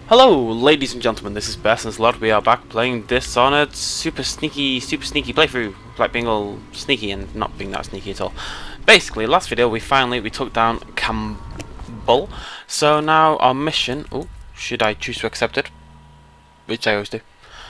Hello, ladies and gentlemen, this is Bess and Slot. We are back playing Dishonored super sneaky playthrough, like being all sneaky and not being that sneaky at all. Basically, last video we took down Campbell, so now our mission, should I choose to accept it, which I always do,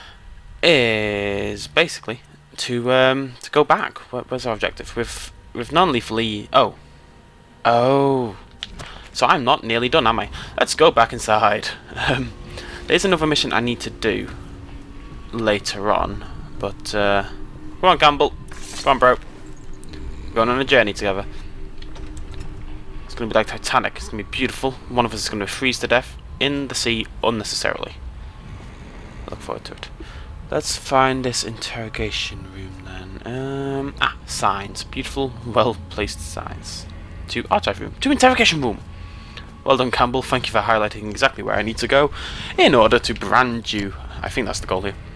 is basically to go back. Where's our objective? With non-lethally. Oh. So I'm not nearly done, am I? Let's go back inside. There's another mission I need to do later on, but come on, Campbell. Come on, bro. We're going on a journey together. It's going to be like Titanic. It's going to be beautiful. One of us is going to freeze to death in the sea unnecessarily. Look forward to it. Let's find this interrogation room then. Signs. Beautiful, well-placed signs. To archive room. To interrogation room. Well done, Campbell. Thank you for highlighting exactly where I need to go in order to brand you. I think that's the goal here.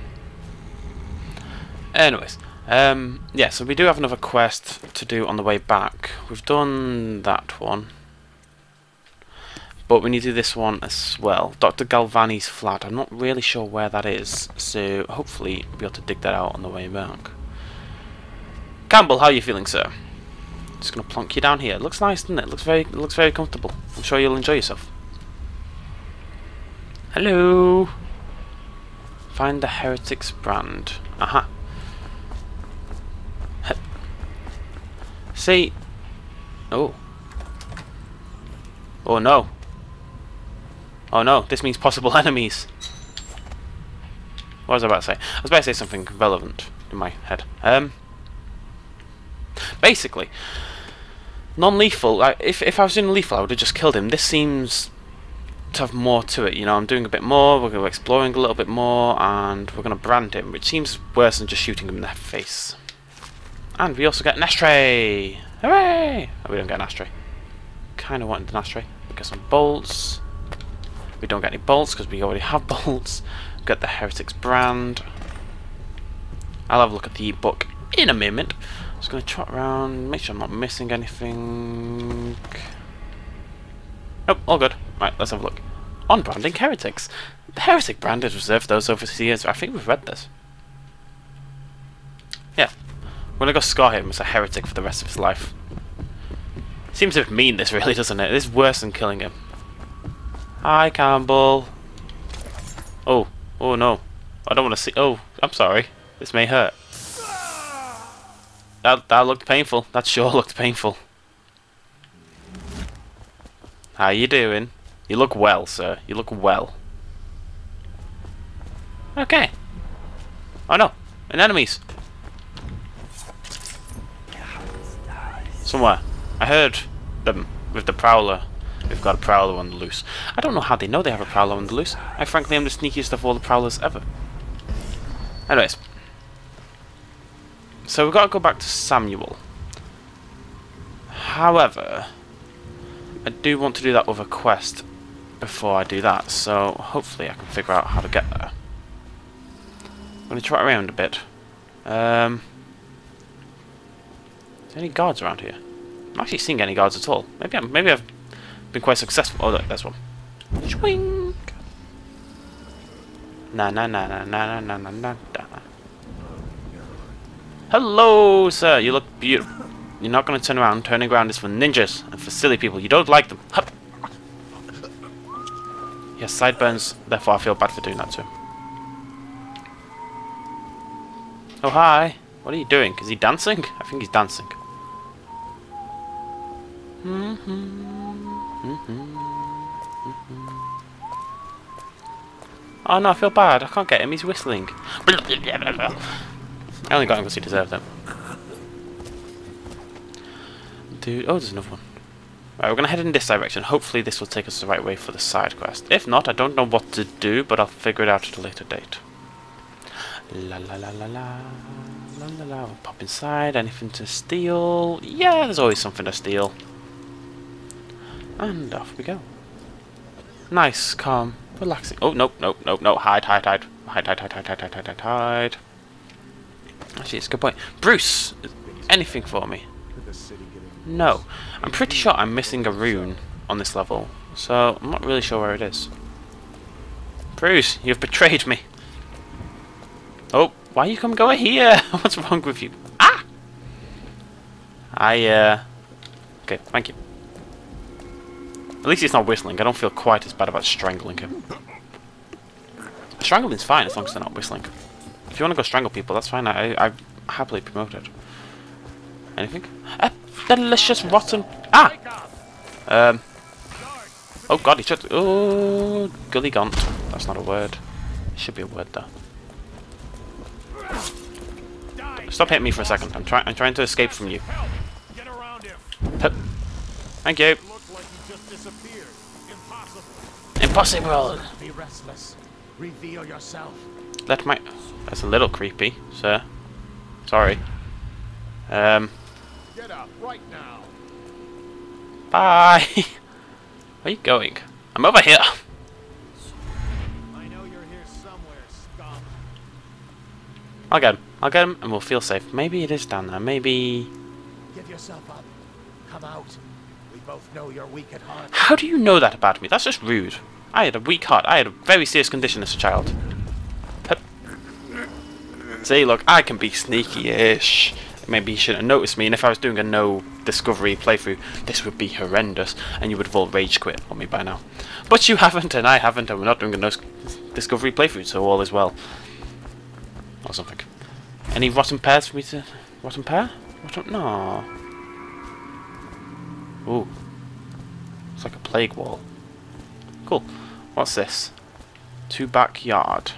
Anyways, yeah, so we do have another quest to do on the way back. We've done that one, but we need to do this one as well. Dr. Galvani's flat. I'm not really sure where that is, so hopefully we'll be able to dig that out on the way back. Campbell, how are you feeling, sir? Just gonna plonk you down here. It looks nice, doesn't it? It looks very comfortable. I'm sure you'll enjoy yourself. Hello. Find the Heretic's brand. Aha. See. Oh. Oh no. Oh no. This means possible enemies. What was I about to say? I was about to say something relevant in my head. Basically, non-lethal. If I was in lethal, I would have just killed him. This seems to have more to it. You know, I'm doing a bit more. We're going to be exploring a little bit more, and we're going to brand him, which seems worse than just shooting him in the face. And we also get an ashtray. Hooray! Oh, we don't get an ashtray. Kind of wanted an ashtray. We get some bolts. We don't get any bolts because we already have bolts. We get the Heretic's brand. I'll have a look at the book in a moment. Just going to trot around, make sure I'm not missing anything. Nope, all good. Right, let's have a look. On branding heretics. The heretic brand is reserved for those overseers. I think we've read this. Yeah. We're going to go scar him as a heretic for the rest of his life. Seems a bit mean, this really, doesn't it? This is worse than killing him. Hi, Campbell. Oh no. I don't want to see. Oh, I'm sorry. This may hurt. That looked painful. That sure looked painful. How you doing? You look well, sir. You look well. Okay. Oh no. And enemies. Somewhere. I heard them with the prowler. We've got a prowler on the loose. I don't know how they know they have a prowler on the loose. I frankly am the sneakiest of all the prowlers ever. Anyways. So we've got to go back to Samuel. However, I do want to do that other quest before I do that, so hopefully I can figure out how to get there. I'm going to try around a bit. Is there any guards around here? I'm not actually seeing any guards at all. Maybe I've been quite successful. Oh look, there's one. Swing. Na na na na na na na na na. Hello, sir. You look beautiful. You're not going to turn around. Turning around is for ninjas and for silly people. You don't like them. Hup. He has sideburns, therefore I feel bad for doing that to him. Oh, hi. What are you doing? Is he dancing? I think he's dancing. Oh no, I feel bad. I can't get him. He's whistling. I only got him because he deserved it. Dude, oh, there's another one. Right, we're going to head in this direction. Hopefully this will take us the right way for the side quest. If not, I don't know what to do, but I'll figure it out at a later date. La la la la la. La la la. We'll pop inside. Anything to steal? Yeah, there's always something to steal. And off we go. Nice, calm, relaxing. Oh, nope. Hide. Hide. Actually, it's a good point. Bruce, anything for me? No. I'm pretty sure I'm missing a rune on this level, so I'm not really sure where it is. Bruce, you've betrayed me. Oh, why you come go here? What's wrong with you? Ah! Okay, thank you. At least he's not whistling. I don't feel quite as bad about strangling him. Strangling's fine as long as they're not whistling. If you want to go strangle people, that's fine. I happily promote it. Anything? A delicious rotten... Ah! Oh god, he took... Oh, gully gaunt. That's not a word. It should be a word though. Stop hitting me for a second. I'm trying to escape from you. Thank you. Impossible. Be restless. Reveal yourself. Let my... That's a little creepy, sir. Sorry. Get up right now. Bye. Where are you going? I'm over here. I know you're here somewhere, scum. I'll get him. I'll get him and we'll feel safe. Maybe it is down there. Maybe... Give yourself up. Come out. We both know you're weak at heart. How do you know that about me? That's just rude. I had a weak heart. I had a very serious condition as a child. Hup. See, look, I can be sneaky-ish. Maybe you shouldn't have noticed me, and if I was doing a no discovery playthrough, this would be horrendous, and you would have all rage quit on me by now. But you haven't, and I haven't, and we're not doing a no discovery playthrough, so all is well. Or something. Any rotten pears for me to... Rotten pear? Rotten... No. Ooh. It's like a plague wall. Cool. What's this? To backyard.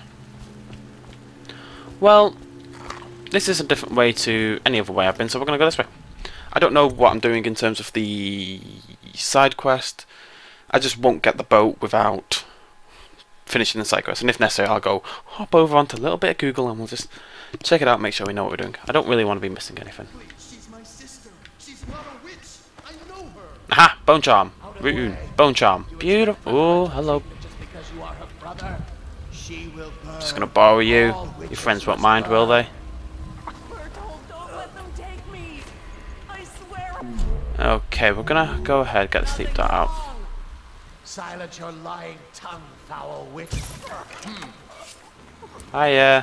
Well, this is a different way to any other way I've been, so we're going to go this way. I don't know what I'm doing in terms of the side quest. I just won't get the boat without finishing the side quest. And if necessary, I'll go hop over onto a little bit of Google and we'll just check it out, make sure we know what we're doing. I don't really want to be missing anything. She's my sister. She's not a witch. I know her. Aha! Bone charm. Rune. Bone charm. Beautiful. Oh, hello. Just because you are her brother, she will burn. Just gonna borrow you. Your friends won't mind, will they? Don't let them take me. I swear. Okay, we're gonna go ahead, get the sleep dart out. Silence your lying tongue, foul witch. Hi,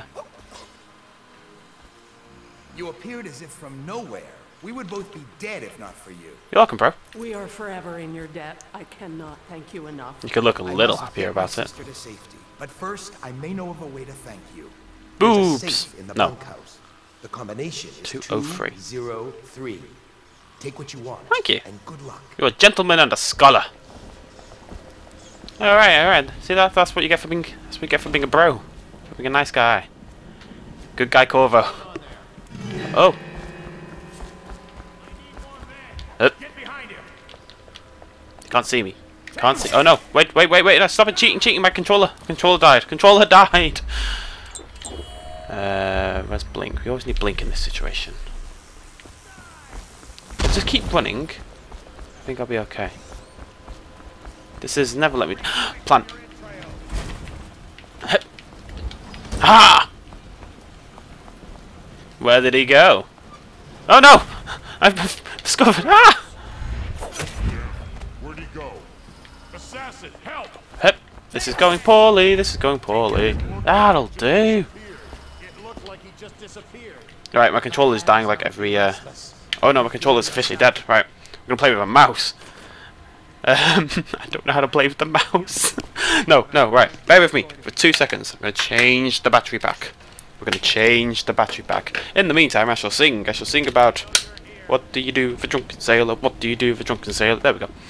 You appeared as if from nowhere. We would both be dead if not for you. you're welcome, bro. We are forever in your debt. I cannot thank you enough. You could look a I little must happier get my about it. sister to safety. But first, I may know of a way to thank you. Boobs. There's a safe in the No. bunkhouse. The combination is 203. 203. Take what you want. Thank you. And good luck. You're a gentleman and a scholar. Alright, alright. See that's what you get for being a bro. For being a nice guy. Good guy Corvo. Oh. Get behind him. Can't see me. Can't see. Oh no! Wait! No, stop it! Cheating! My controller died. Controller died. Where's Blink? We always need Blink in this situation. Let's just keep running. I think I'll be okay. This is never let me plant. Ah! Where did he go? Oh no! I've discovered. Ah! Where'd he go? Assassin, help! Hep. This is going poorly. This is going poorly. That'll do. It looked like he just disappeared. Right, my controller's dying like every. Oh no, my controller's officially dead. Right, I'm gonna play with a mouse. I don't know how to play with the mouse. No, right. Bear with me for 2 seconds. I'm gonna change the battery pack. We're gonna change the battery pack. In the meantime, I shall sing. I shall sing about what do you do for drunken sailor? What do you do for drunken sailor? There we go.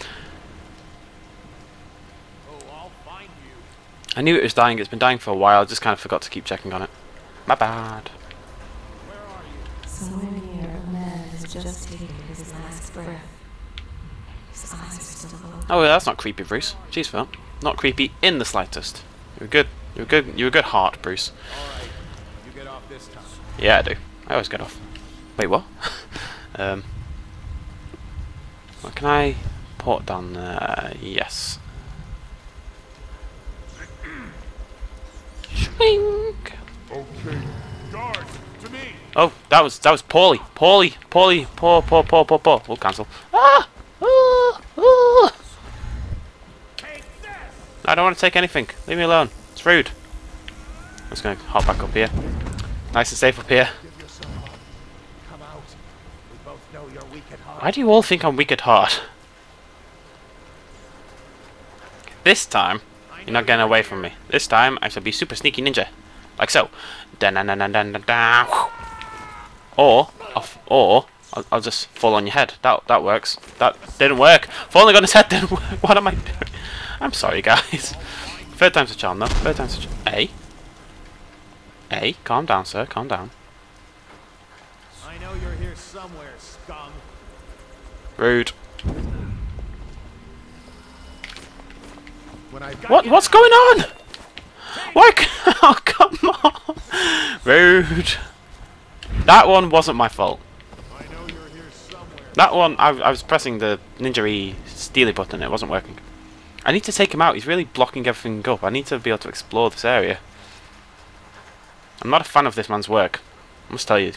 Oh, I'll find you. I knew it was dying. It's been dying for a while. I just kind of forgot to keep checking on it. My bad. Where are you? Somewhere near, a man has just taken his last breath. His eyes are still open. Oh, yeah, that's not creepy, Bruce. Jeez, Phil. Not creepy in the slightest. You're good. You're good. You're a good heart, Bruce. Alright, you get off this time. Yeah, I do. I always get off. Wait, what? Well, can I port down there? Yes. Swing. Okay. Guards, to me! Oh, that was poorly. Poor. We'll cancel. Ah! Take this! I don't want to take anything. Leave me alone. It's rude. I'm just gonna hop back up here. Nice and safe up here. Give yourself up. Come out. We both know you're weak at heart. Why do you all think I'm weak at heart? This time, you're not getting away from me. This time, I shall be super sneaky ninja. Like so. Or I'll just fall on your head. That works. That didn't work. Falling on his head didn't work. What am I doing? I'm sorry, guys. Third time's a charm, though. Third time's a charm. Hey, calm down, sir. Calm down. I know you're here somewhere, scum. Rude. When I got What? you What's now, going on? Why? Oh, come on. Rude. That one wasn't my fault. I know you're here somewhere. That one, I was pressing the ninja-y steely button. It wasn't working. I need to take him out. He's really blocking everything up. I need to be able to explore this area. I'm not a fan of this man's work. I must tell you.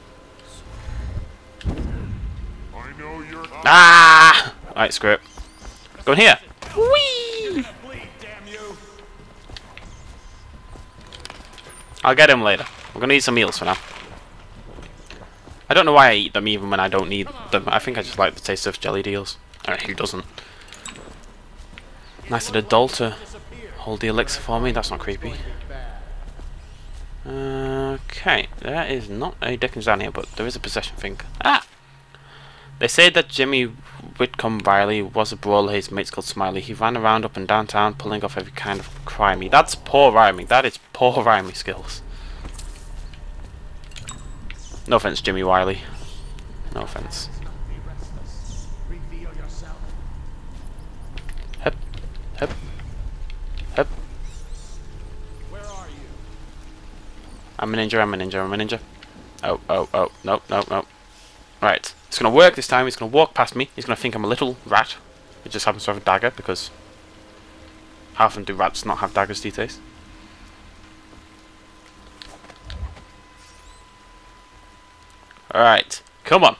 I know you're Ah! Right, screw it. Go in here. Whee! bleed, damn you. I'll get him later. We're gonna eat some meals for now. I don't know why I eat them even when I don't need them. I think I just like the taste of jelly deals. Alright, who doesn't? Nice little doll to hold the elixir for me. That's not creepy. Okay, there is not a Dickens down here, but there is a possession thing. Ah! They say that Jimmy Whitcomb Riley was a brawler. His mates called Smiley. He ran around up and down town, pulling off every kind of crimey. That's poor rhyming. That is poor rhyming skills. No offense, Jimmy Wiley. No offense. Be restless. Reveal yourself. Hep, hep, hep. Where are you? I'm a ninja. I'm a ninja. I'm a ninja. Oh, oh, oh. Nope, nope, nope. Right. It's gonna work this time. He's gonna walk past me. He's gonna think I'm a little rat. It just happens to have a dagger because how often do rats not have daggers these days? Alright. Come on.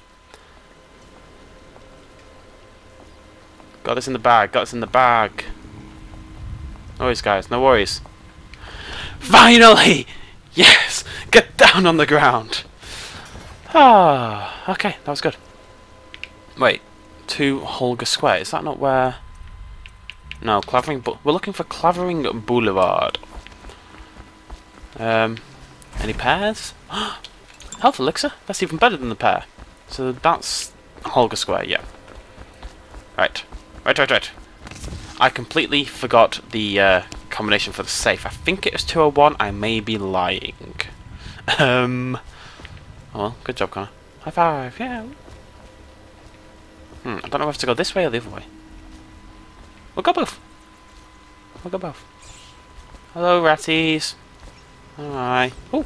Got this in the bag. Got this in the bag. No worries, guys. No worries. Finally! Yes! Get down on the ground! Ah, okay, that was good. Wait, to Holger Square, is that not where... No, Clavering... We're looking for Clavering Boulevard. Any pairs? Health elixir? That's even better than the pair. So that's Holger Square, yeah. Right. Right. I completely forgot the combination for the safe. I think it was 201, I may be lying. Oh, well, good job, Connor. High five, yeah. I don't know if to go this way or the other way. We'll go both. We'll go both. Hello, ratties. Hi. Oh.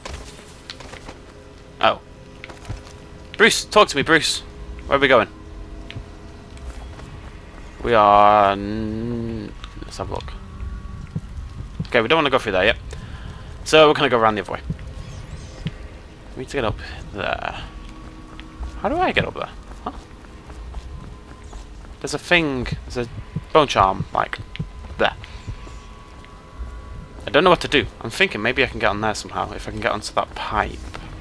Oh. Bruce, talk to me, Bruce. Where are we going? We are... let's have a look. Okay, we don't want to go through there yet. So we're going to go around the other way. We need to get up there. How do I get up there? Huh? There's a thing, there's a bone charm, like, there. I don't know what to do. I'm thinking maybe I can get on there somehow, if I can get onto that pipe.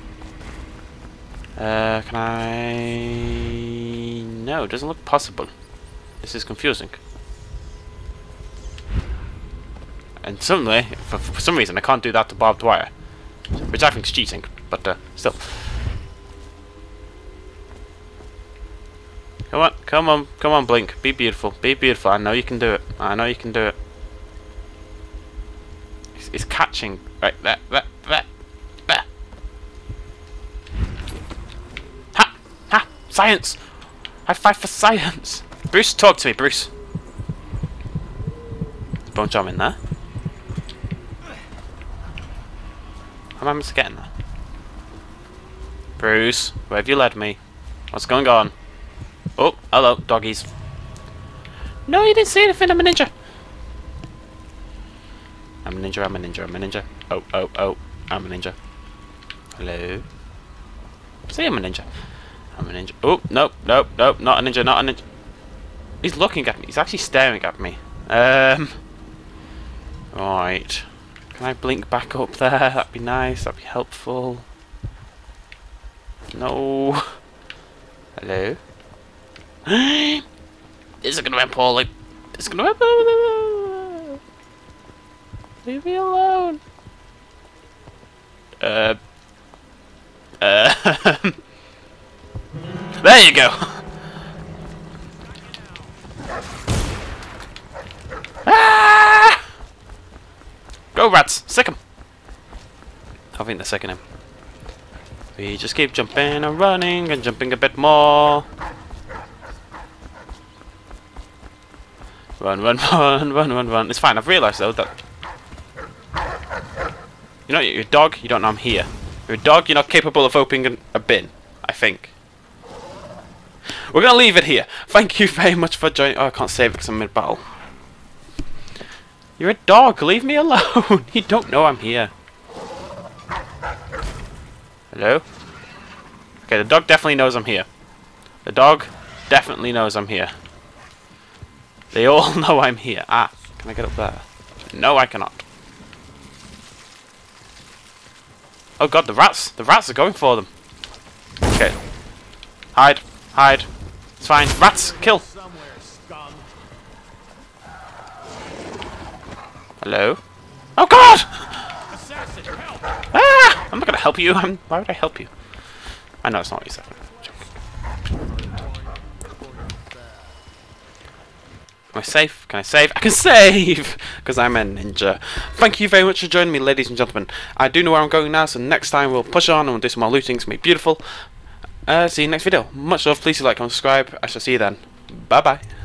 Can I... No, it doesn't look possible. This is confusing. And suddenly, for some reason, I can't do that to barbed wire. Which I think is cheating, but still. Come on, Blink. Be beautiful. Be beautiful. I know you can do it. I know you can do it. It's catching. Right, there. Ha! Science! High five for science! Bruce, talk to me, Bruce. There's bone charm in there. How am I meant to get in there? Bruce, where have you led me? What's going on? Oh, hello, doggies. No, you didn't say anything, I'm a ninja. I'm a ninja, I'm a ninja, I'm a ninja. Oh, I'm a ninja. Hello? Say I'm a ninja. I'm a ninja. Oh, nope, not a ninja, not a ninja. He's looking at me, he's actually staring at me. Right. Can I blink back up there? That'd be nice. That'd be helpful. No. Hello? This is gonna end poorly. This is gonna end poorly. Leave me alone. There you go. Ah! Go rats, sick 'em. I think they're sicking him. We just keep jumping and running and jumping a bit more. Run, run, run, run, run, run. It's fine. I've realised though that you're a dog. You don't know I'm here. You're a dog. You're not capable of opening a bin. I think. We're gonna leave it here. Thank you very much for joining. Oh, I can't save it because I'm mid battle. You're a dog. Leave me alone. You don't know I'm here. Hello? Okay, the dog definitely knows I'm here. The dog definitely knows I'm here. They all know I'm here. Ah, can I get up there? No, I cannot. Oh god, the rats! The rats are going for them. Okay. Hide. Hide. It's fine. Rats, kill! Hello? Oh god! Ah! I'm not gonna help you. Why would I help you? I know it's not what you said. Am I safe? Can I save? I can save! Because I'm a ninja. Thank you very much for joining me, ladies and gentlemen. I do know where I'm going now, so next time we'll push on and we'll do some more looting. It's going to be beautiful. See you next video. Much love. Please like and subscribe. I shall see you then. Bye-bye.